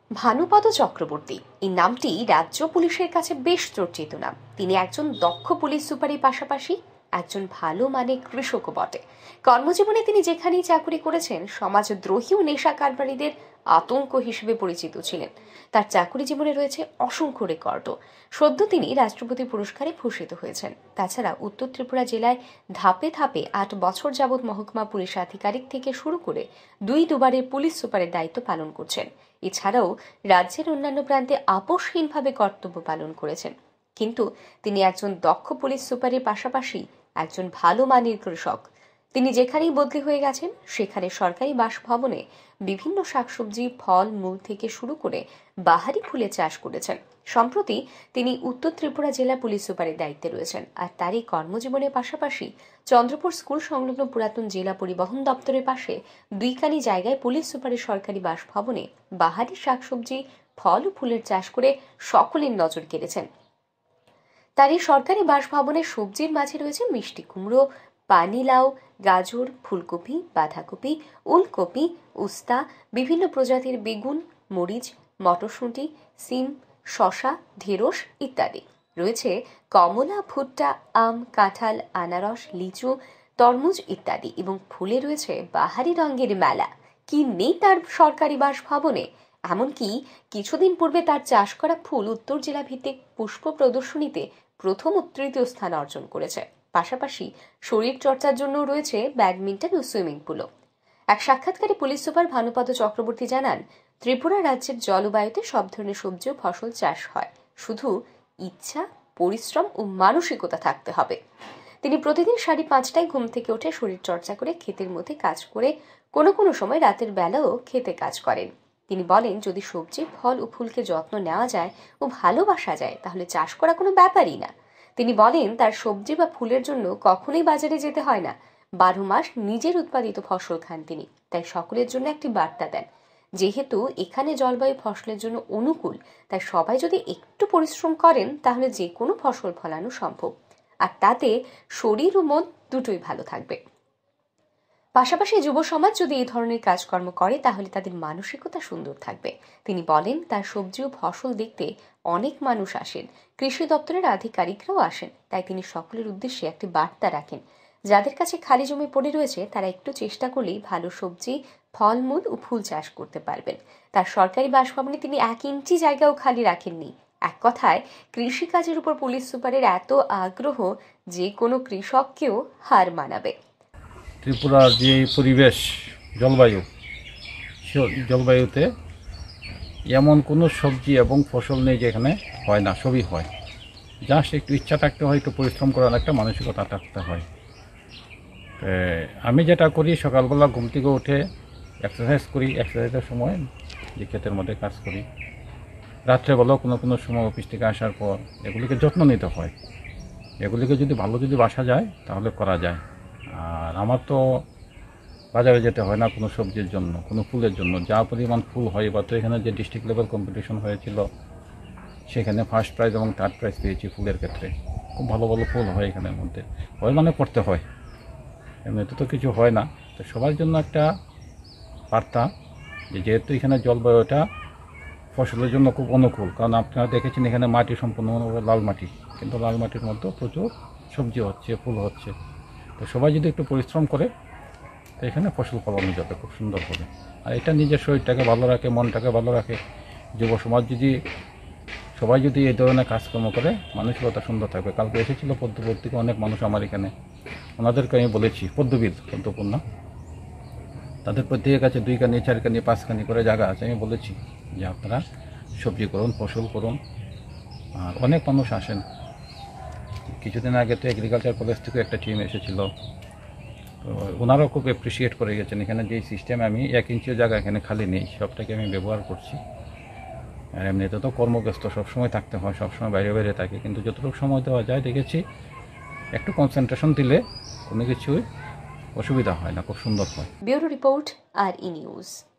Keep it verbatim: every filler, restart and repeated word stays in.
ভানুপদ চক্রবর্তী এই নামটি রাজ্য পুলিশের কাছে বেশ চর্চিত নাম। তিনি একজন দক্ষ পুলিশ সুপারের পাশাপাশি একজন ভালো মানের কৃষকও বটে। কর্মজীবনে তিনি যেখানেই চাকরি করেছেন সমাজদ্রোহী ও নেশা কারবারিদের আতঙ্ক হিসেবে পরিচিত ছিলেন। তার চাকরি জীবনে রয়েছে অসংখ্য রেকর্ড। সদ্য তিনি রাষ্ট্রপতি পুরস্কারে ভূষিত হয়েছেন। তাছাড়া উত্তর ত্রিপুরা জেলায় ধাপে ধাপে আট বছর যাবৎ মহকুমা পুলিশ আধিকারিক থেকে শুরু করে দুই দুবারের পুলিশ সুপারের দায়িত্ব পালন করছেন। এছাড়াও রাজ্যের অন্যান্য প্রান্তে আপোষহীনভাবে কর্তব্য পালন করেছেন। কিন্তু তিনি একজন দক্ষ পুলিশ সুপারের পাশাপাশি একজন ভালো মানের কৃষক। তিনি যেখানেই বদলি হয়ে গেছেন সেখানে সরকারি বাসভবনে বিভিন্ন শাকসবজি, ফল, মূল থেকে শুরু করে বাহারি ফুলের চাষ করেছেন। সম্প্রতি তিনি উত্তর ত্রিপুরা জেলা পুলিশ সুপারের দায়িত্বে রয়েছেন। আর তারই কর্মজীবনের পাশাপাশি চন্দ্রপুর স্কুল সংলগ্ন পুরাতন জেলা পরিবহন দপ্তরের পাশে দুইখানি জায়গায় পুলিশ সুপারের সরকারি বাসভবনে বাহারি শাকসবজি, ফল ও ফুলের চাষ করে সকলের নজর কেড়েছেন। তার এই সরকারি বাসভবনের সবজির মাঝে রয়েছে মিষ্টি কুমড়ো, পানিলাউ, গাজর, ফুলকপি, বাঁধাকপি, ওলকপি, উস্তা, বিভিন্ন প্রজাতির বেগুন, মরিচ, মটরশুঁটি, সিম, শশা, ঢেঁড়স ইত্যাদি। রয়েছে কমলা, ভুট্টা, আম, কাঁঠাল, আনারস, লিচু, তরমুজ ইত্যাদি। এবং ফুলে রয়েছে বাহারি রঙের মেলা। কি নেই তার সরকারি বাসভবনে? এমনকি কিছুদিন পূর্বে তার চাষ করা ফুল উত্তর জেলা ভিত্তিক পুষ্প প্রদর্শনীতে প্রথম ও তৃতীয় স্থান অর্জন করেছে। পাশাপাশি শরীর চর্চার জন্য রয়েছে ব্যাডমিন্টন ও সুইমিং পুলও। এক সাক্ষাৎকারে পুলিশ সুপার ভানুপদ চক্রবর্তী জানান, ত্রিপুরা রাজ্যের জলবায়ুতে সব ধরনের সবজি ও ফসল চাষ হয়, শুধু ইচ্ছা, পরিশ্রম ও মানসিকতা থাকতে হবে। তিনি প্রতিদিন সাড়ে পাঁচটায় ঘুম থেকে উঠে শরীর চর্চা করে ক্ষেতের মধ্যে কাজ করে কোনো কোনো সময় রাতের বেলাও খেতে কাজ করেন। তিনি বলেন, যদি সবজি, ফল ও ফুলকে যত্ন নেওয়া যায় ও ভালোবাসা যায় তাহলে চাষ করা কোনো ব্যাপারই না। তিনি বলেন, তার সবজি বা ফুলের জন্য কখনোই বাজারে যেতে হয় না। বারো মাস নিজের উৎপাদিত ফসল খান তিনি। তাই সকলের জন্য একটি বার্তা দেন, যেহেতু এখানে জলবায়ু ফসলের জন্য অনুকূল, তাই সবাই যদি একটু পরিশ্রম করেন তাহলে যে কোনো ফসল ফলানো সম্ভব। আর তাতে শরীর ও মন দুটোই ভালো থাকবে। পাশাপাশি যুব সমাজ যদি এই ধরনের কাজকর্ম করে তাহলে তাদের মানসিকতা সুন্দর থাকবে। তিনি বলেন, তার সবজি ও ফসল দেখতে অনেক মানুষ আসেন, কৃষি দপ্তরের আধিকারিকরাও আসেন। তাই তিনি সকলের উদ্দেশ্যে একটি বার্তা রাখেন, যাদের কাছে খালি জমি পড়ে রয়েছে তারা একটু চেষ্টা করলেই ভালো সবজি, ফলমূল ও ফুল চাষ করতে পারবেন। তার সরকারি বাসভবনে তিনি এক ইঞ্চি জায়গাও খালি রাখেননি। এক কথায় কৃষিকাজের উপর পুলিশ সুপারের এত আগ্রহ যে কোনো কৃষককেও হার মানাবে। ত্রিপুরার যে পরিবেশ, জলবায়ু, জলবায়ুতে এমন কোনো সবজি এবং ফসল নেই যেখানে হয় না, সবই হয়। জাস্ট একটু ইচ্ছা থাকতে হয়, একটু পরিশ্রম করার একটা মানসিকতা থাকতে হয়। আমি যেটা করি, সকালবেলা ঘুম থেকে উঠে এক্সারসাইজ করি, এক্সারসাইজের সময় যে ক্ষেতের মধ্যে কাজ করি, রাত্রেবেলাও কোনো কোনো সময় অফিস থেকে আসার পর এগুলিকে যত্ন নিতে হয়। এগুলিকে যদি ভালো যদি বাসা যায় তাহলে করা যায়। আর আমার তো বাজারে যেতে হয় না কোনো সবজির জন্য, কোনো ফুলের জন্য। যা পরিমাণ ফুল হয়, বা তো এখানে যে ডিস্ট্রিক্ট লেভেল কম্পিটিশন হয়েছিল সেখানে ফার্স্ট প্রাইজ এবং থার্ড প্রাইজ পেয়েছি ফুলের ক্ষেত্রে। খুব ভালো ভালো ফুল হয় এখানের মধ্যে, হয় মানে করতে হয়, এমনিতে তো কিছু হয় না। তো সবার জন্য একটা বার্তা যে যেহেতু এখানে জলবায়ুটা ফসলের জন্য খুব অনুকূল, কারণ আপনারা দেখেছেন এখানে মাটি সম্পূর্ণভাবে লাল মাটি, কিন্তু লাল মাটির মধ্যে প্রচুর সবজি হচ্ছে, ফুল হচ্ছে। তো সবাই যদি একটু পরিশ্রম করে তো এখানে ফসল ফলানো যাবে খুব সুন্দর হবে। আর এটা নিজের শরীরটাকে ভালো রাখে, মনটাকে ভালো রাখে। যুব সমাজ যদি সবাই যদি এই ধরনের কাজকর্ম করে, মানসিকতা সুন্দর থাকবে। কালকে এসেছিল পদ্মপুর থেকে অনেক মানুষ আমার এখানে, ওনাদেরকে আমি বলেছি, পদ্মবিদ, পদ্মপুর না, তাদের প্রত্যেকের কাছে দুইখানি, চারখানি, পাঁচখানি করে জায়গা আছে। আমি বলেছি যে আপনারা সবজি করুন, ফসল করুন। আর অনেক মানুষ আসেন। কিছুদিন আগে তো এগ্রিকালচার কলেজ থেকে একটা টিম এসেছিল, তো ওনারাও খুব অ্যাপ্রিসিয়েট করে গেছেন। এখানে যে সিস্টেম, আমি এক ইঞ্চিও জায়গা এখানে খালি নেই, সবটাকে আমি ব্যবহার করছি। আর এমনিতে তো কর্মব্যস্ত, সবসময় থাকতে হয়, সবসময় বাইরে বাইরে থাকি, কিন্তু যতটুকু সময় দেওয়া যায় দেখেছি একটু কনসেন্ট্রেশন দিলে কোনো কিছুই অসুবিধা হয় না, খুব সুন্দর হয়। ব্যুরো রিপোর্ট, আর ই নিউজ।